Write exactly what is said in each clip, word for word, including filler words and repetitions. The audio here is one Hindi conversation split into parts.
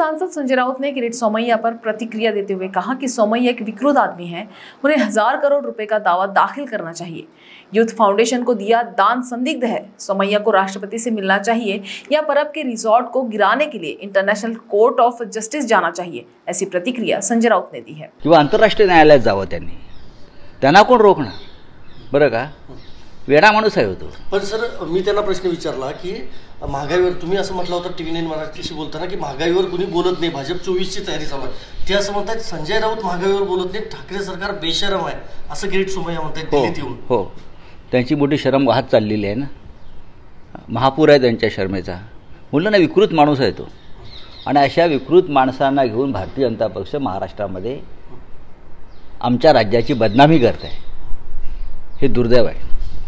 सांसद संजय राउत ने किरीट सोमैया पर प्रतिक्रिया देते हुए कहा कि सोमैया एक विकृत आदमी है, उन्हें हजार करोड़ रुपए का दावा दाखिल करना चाहिए। यूथ फाउंडेशन को दिया दान संदिग्ध है, सोमैया को राष्ट्रपति से मिलना चाहिए या परब के रिजॉर्ट को गिराने के लिए इंटरनेशनल कोर्ट ऑफ जस्टिस जाना चाहिए, ऐसी प्रतिक्रिया संजय राउत ने दी है। किंवा आंतरराष्ट्रीय न्यायालयात जावं त्यांनी, त्यांना कोण रोखणार? बरं का, वेडा माणूस आहे तो। पण सर मी त्यांना प्रश्न विचारला की महागाईवर तुम्ही असं म्हटलं होतं टीव्ही नाईन मराठीशी बोलताना की महागाईवर कुणी बोलत नाही, भाजप चोवीसची तयारी चालू आहे। ते असं म्हणतात संजय राऊत महागाईवर बोलत नाही, ठाकरे सरकार बेशरम आहे असं किरीट सोमैया म्हणतात दिल्लीत येऊन। हो, त्यांची मोठी शरम वाहत चाललेली आहे ना, महापूर आहे त्यांच्या शर्मेचा। म्हणलं ना, विकृत माणूस आहे तो, आणि अशा विकृत माणसांना घेऊन भारतीय जनता पक्ष महाराष्ट्रामध्ये आमच्या राज्याची बदनामी करत आहे, हे दुर्दैव आहे।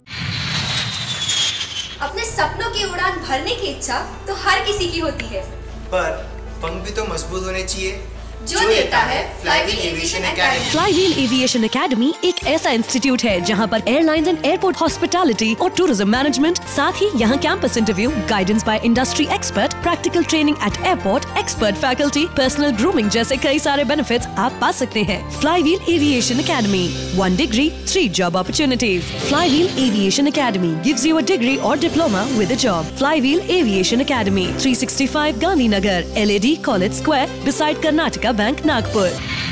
अपने सपनों की उड़ान भरने की इच्छा तो हर किसी की होती है, पर पंख भी तो मजबूत होने चाहिए, जो देता है flywheel aviation academy. Flywheel aviation academy एक ऐसा इंस्टीट्यूट है जहां पर एयरलाइंस एंड एयरपोर्ट हॉस्पिटैलिटी और टूरिज्म मैनेजमेंट, साथ ही यहां campus interview, guidance by industry expert, practical training at airport, expert faculty, personal grooming जैसे कई सारे बेनिफिट्स आप पा सकते हैं। Flywheel aviation academy, one degree three job opportunities. Flywheel aviation academy gives you a degree और diploma with a job. Flywheel aviation academy, three sixty five Gandhinagar, L A D college square, beside Karnataka bank, Nagpur.